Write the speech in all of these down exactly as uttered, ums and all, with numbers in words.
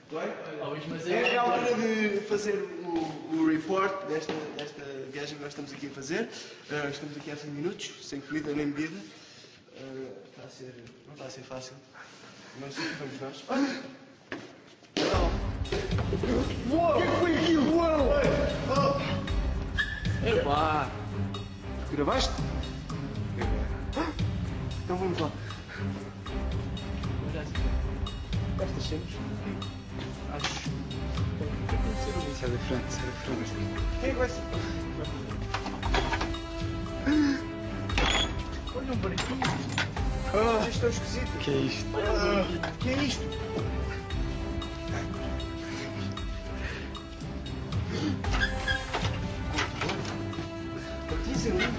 É a hora de fazer o, o report desta, desta viagem que nós estamos aqui a fazer. Uh, estamos aqui há cinco minutos, sem comida nem bebida. Uh, está a ser, não está a ser fácil, mas vamos nós. Olha! Uou! O que é que foi aquilo? Uou! Epá! Gravaste? Então vamos lá. Estas cenas? Acho que sai da frente, sai da frente. Quem é que vai ser? Olha um barquinho. Ah, isto é esquisito. Que é isto? Ah, que é isto? Dizelinha.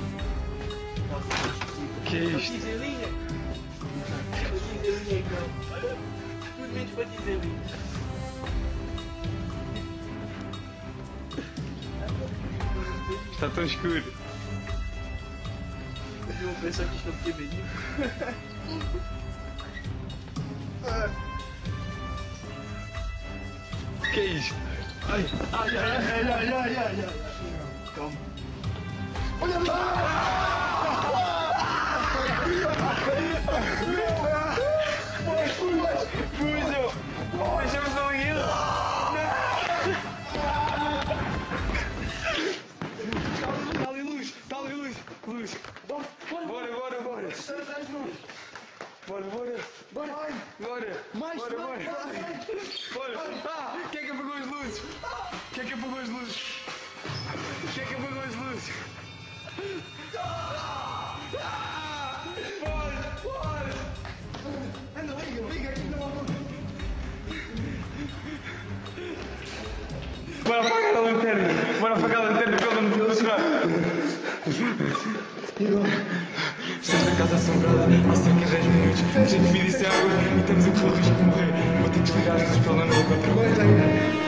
Que é isto? Dizelinha. Dizelinha, então. Tudo menos para dizelinha. Está tão escuro. Eu vou pensar que isto não podia venir. O que é isto? Ai, ai, ai, ai, ai, ai, ai, ai. Calma. Olha lá! Fujam! Deixamos o Aguilo! Está ali luz! Está ali luz! Luz! Bora, bora, bora! Bora, bora! Bora! Bora! Mais, bora, mais, bora! Bora! Ah! Quem é que apagou as luzes? Quem é que apagou as luzes? Quem é que apagou as luzes? Bora! Bora! Anda, liga, liga, aqui não há luz. Bora apagar a lanterna! Bora apagar a lanterna para ele não nos chorar! Estamos na casa assombrada há cerca de dez minutos. Temos sem comida e sem água e estamos a correr o risco de morrer. Vou ter que desligar as luzes para ele não nos encontrar.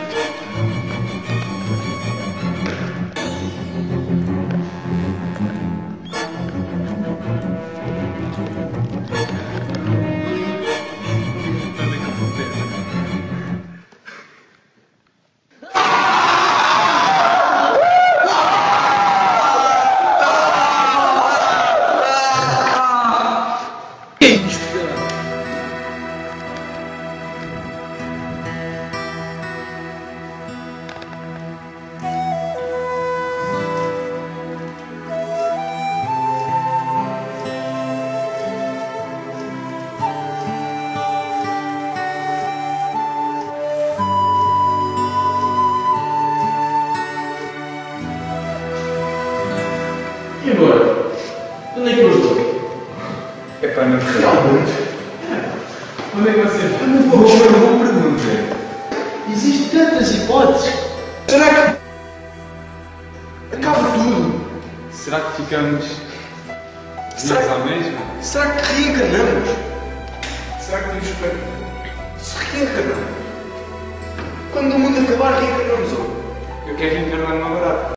E agora? Onde é que eu estou? É para não sei. Realmente? Onde é que você está? Uma boa, boa pergunta. Existem tantas hipóteses. Será que acaba tudo? Será que ficamos Será nós à mesma? Será que reencarnamos? Será que temos que se reencarnar? Quando o mundo acabar, reencarnamos onde? Eu quero reencarnar numa barata.